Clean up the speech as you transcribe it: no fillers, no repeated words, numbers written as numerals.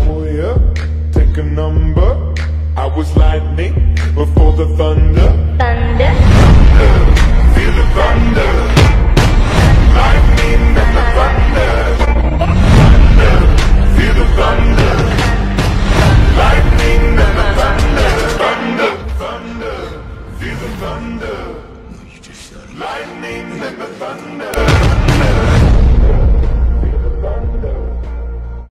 Oh yeah, take a number. I was lightning before the thunder. Thunder. Feel the thunder. Lightning and the thunder. Thunder. Feel the thunder. Lightning and the thunder. Thunder. Thunder. Feel the thunder. Lightning and the thunder.